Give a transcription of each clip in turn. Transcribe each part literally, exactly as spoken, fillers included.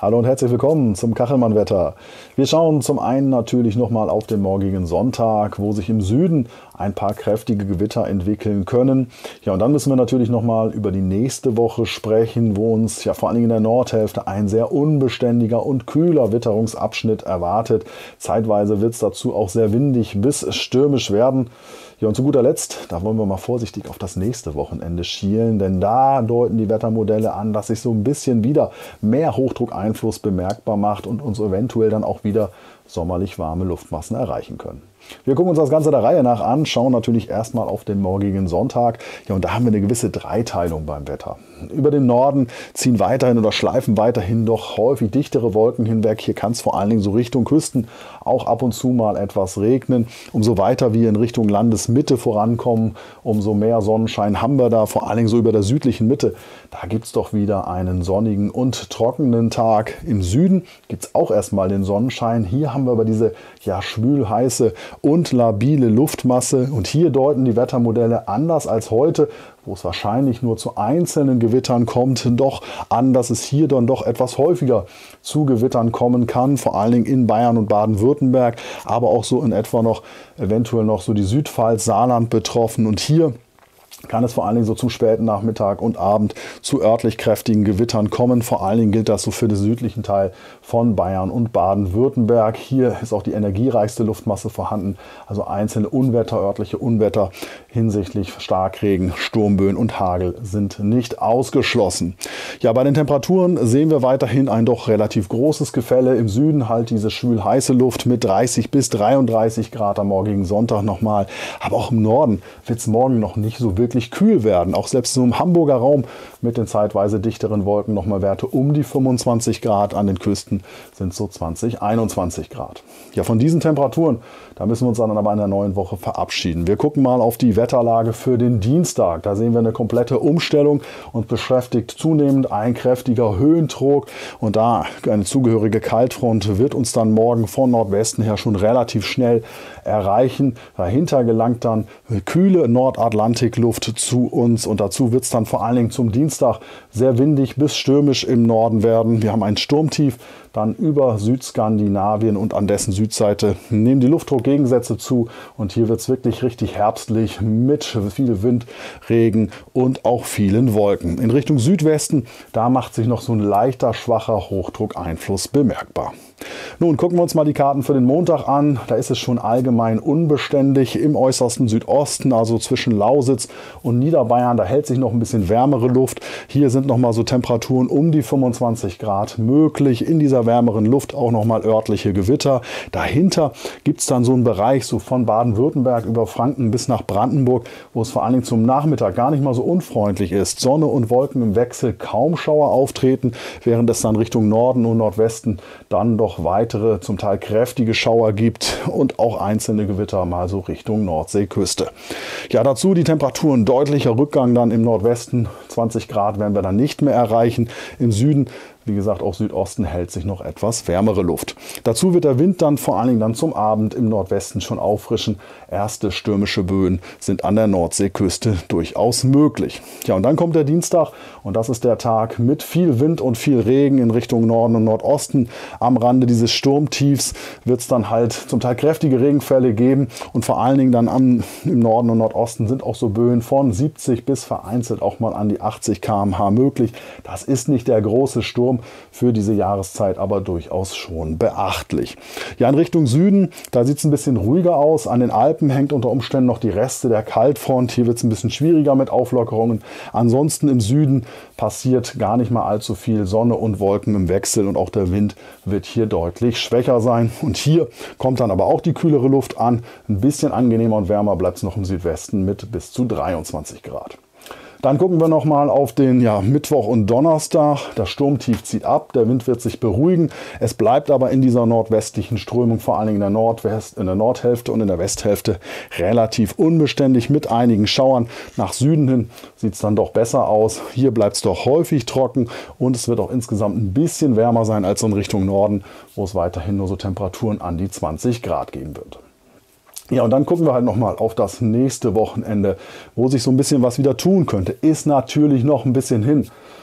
Hallo und herzlich willkommen zum Kachelmann-Wetter. Wir schauen zum einen natürlich nochmal auf den morgigen Sonntag, wo sich im Süden ein paar kräftige Gewitter entwickeln können. Ja, und dann müssen wir natürlich nochmal über die nächste Woche sprechen, wo uns ja vor allen Dingen in der Nordhälfte ein sehr unbeständiger und kühler Witterungsabschnitt erwartet. Zeitweise wird es dazu auch sehr windig bis stürmisch werden. Ja, und zu guter Letzt, da wollen wir mal vorsichtig auf das nächste Wochenende schielen, denn da deuten die Wettermodelle an, dass sich so ein bisschen wieder mehr Hochdruckeinfluss bemerkbar macht und uns eventuell dann auch wieder sommerlich warme Luftmassen erreichen können. Wir gucken uns das Ganze der Reihe nach an, schauen natürlich erstmal auf den morgigen Sonntag. Ja, und da haben wir eine gewisse Dreiteilung beim Wetter. Über den Norden ziehen weiterhin oder schleifen weiterhin doch häufig dichtere Wolken hinweg. Hier kann es vor allen Dingen so Richtung Küsten auch ab und zu mal etwas regnen. Umso weiter wir in Richtung Landesmitte vorankommen, umso mehr Sonnenschein haben wir da, vor allen Dingen so über der südlichen Mitte. Da gibt es doch wieder einen sonnigen und trockenen Tag. Im Süden gibt es auch erstmal den Sonnenschein. Hier haben wir aber diese ja schwül-heiße und labile Luftmasse. Und hier deuten die Wettermodelle anders als heute, wo es wahrscheinlich nur zu einzelnen Gewittern kommt, doch an, dass es hier dann doch etwas häufiger zu Gewittern kommen kann, vor allen Dingen in Bayern und Baden-Württemberg, aber auch so in etwa noch eventuell noch so die Südpfalz, Saarland betroffen. Und hier kann es vor allen Dingen so zum späten Nachmittag und Abend zu örtlich kräftigen Gewittern kommen. Vor allen Dingen gilt das so für den südlichen Teil von Bayern und Baden-Württemberg. Hier ist auch die energiereichste Luftmasse vorhanden, also einzelne Unwetter, örtliche Unwetter hinsichtlich Starkregen, Sturmböen und Hagel sind nicht ausgeschlossen. Ja, bei den Temperaturen sehen wir weiterhin ein doch relativ großes Gefälle. Im Süden halt diese schwül-heiße Luft mit dreißig bis dreiunddreißig Grad am morgigen Sonntag nochmal. Aber auch im Norden wird es morgen noch nicht so wirklich kühl werden. Auch selbst so im Hamburger Raum mit den zeitweise dichteren Wolken nochmal Werte um die fünfundzwanzig Grad. An den Küsten sind so zwanzig, einundzwanzig Grad. Ja, von diesen Temperaturen, da müssen wir uns dann aber in der neuen Woche verabschieden. Wir gucken mal auf die Wetterlage für den Dienstag. Da sehen wir eine komplette Umstellung und beschäftigt zunehmend ein kräftiger Höhendruck. Und da eine zugehörige Kaltfront wird uns dann morgen von Nordwesten her schon relativ schnell erreichen. Dahinter gelangt dann kühle Nordatlantikluft zu uns und dazu wird es dann vor allen Dingen zum Dienstag sehr windig bis stürmisch im Norden werden. Wir haben ein Sturmtief dann über Südskandinavien und an dessen Südseite nehmen die Luftdruckgegensätze zu und hier wird es wirklich richtig herbstlich mit viel Wind, Regen und auch vielen Wolken. In Richtung Südwesten, da macht sich noch so ein leichter, schwacher Hochdruckeinfluss bemerkbar. Nun gucken wir uns mal die Karten für den Montag an. Da ist es schon allgemein unbeständig im äußersten Südosten, also zwischen Lausitz und Niederbayern. Da hält sich noch ein bisschen wärmere Luft. Hier sind noch mal so Temperaturen um die fünfundzwanzig Grad möglich. In dieser wärmeren Luft auch noch mal örtliche Gewitter. Dahinter gibt es dann so einen Bereich so von Baden-Württemberg über Franken bis nach Brandenburg, wo es vor allen Dingen zum Nachmittag gar nicht mal so unfreundlich ist. Sonne und Wolken im Wechsel, kaum Schauer auftreten, während es dann Richtung Norden und Nordwesten dann doch weitere, zum Teil kräftige Schauer gibt und auch einzelne Gewitter mal so Richtung Nordseeküste. Ja, dazu die Temperaturen deutlicher Rückgang dann im Nordwesten. zwanzig Grad werden wir dann nicht mehr erreichen. Im Süden, wie gesagt, auch Südosten hält sich noch etwas wärmere Luft. Dazu wird der Wind dann vor allen Dingen dann zum Abend im Nordwesten schon auffrischen. Erste stürmische Böen sind an der Nordseeküste durchaus möglich. Ja, und dann kommt der Dienstag und das ist der Tag mit viel Wind und viel Regen in Richtung Norden und Nordosten. Am Rande dieses Sturmtiefs wird es dann halt zum Teil kräftige Regenfälle geben und vor allen Dingen dann am, im Norden und Nordosten sind auch so Böen von siebzig bis vereinzelt auch mal an die achtzig Kilometer pro Stunde möglich. Das ist nicht der große Sturm für diese Jahreszeit, aber durchaus schon beachtlich. Ja, in Richtung Süden, da sieht es ein bisschen ruhiger aus. An den Alpen hängt unter Umständen noch die Reste der Kaltfront. Hier wird es ein bisschen schwieriger mit Auflockerungen. Ansonsten im Süden passiert gar nicht mal allzu viel. Sonne und Wolken im Wechsel und auch der Wind wird hier deutlich schwächer sein. Und hier kommt dann aber auch die kühlere Luft an. Ein bisschen angenehmer und wärmer bleibt es noch im Südwesten mit bis zu dreiundzwanzig Grad. Dann gucken wir noch mal auf den ja, Mittwoch und Donnerstag. Das Sturmtief zieht ab, der Wind wird sich beruhigen. Es bleibt aber in dieser nordwestlichen Strömung, vor allen Dingen in der, Nordwest, in der Nordhälfte und in der Westhälfte, relativ unbeständig mit einigen Schauern. Nach Süden hin sieht es dann doch besser aus. Hier bleibt es doch häufig trocken und es wird auch insgesamt ein bisschen wärmer sein als in Richtung Norden, wo es weiterhin nur so Temperaturen an die zwanzig Grad geben wird. Ja, und dann gucken wir halt nochmal auf das nächste Wochenende, wo sich so ein bisschen was wieder tun könnte. Ist natürlich noch ein bisschen hin.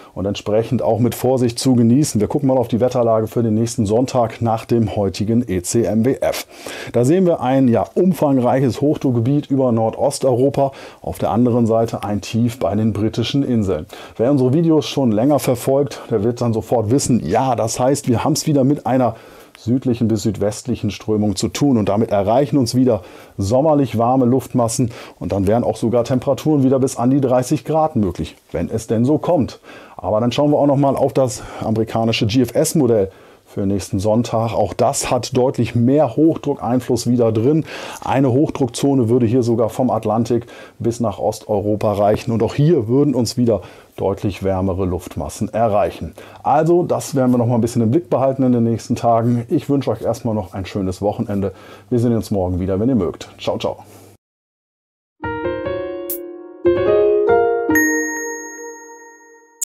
und entsprechend auch mit Vorsicht zu genießen. Wir gucken mal auf die Wetterlage für den nächsten Sonntag nach dem heutigen E C M W F. Da sehen wir ein ja, umfangreiches Hochdruckgebiet über Nordosteuropa, auf der anderen Seite ein Tief bei den britischen Inseln. Wer unsere Videos schon länger verfolgt, der wird dann sofort wissen, ja, das heißt, wir haben es wieder mit einer südlichen bis südwestlichen Strömung zu tun und damit erreichen uns wieder sommerlich warme Luftmassen und dann wären auch sogar Temperaturen wieder bis an die dreißig Grad möglich, wenn es denn so kommt. Aber dann schauen wir auch noch mal auf das amerikanische G F S-Modell für nächsten Sonntag. Auch das hat deutlich mehr Hochdruckeinfluss wieder drin. Eine Hochdruckzone würde hier sogar vom Atlantik bis nach Osteuropa reichen und auch hier würden uns wieder deutlich wärmere Luftmassen erreichen. Also das werden wir noch mal ein bisschen im Blick behalten in den nächsten Tagen. Ich wünsche euch erstmal noch ein schönes Wochenende. Wir sehen uns morgen wieder, wenn ihr mögt. Ciao, ciao.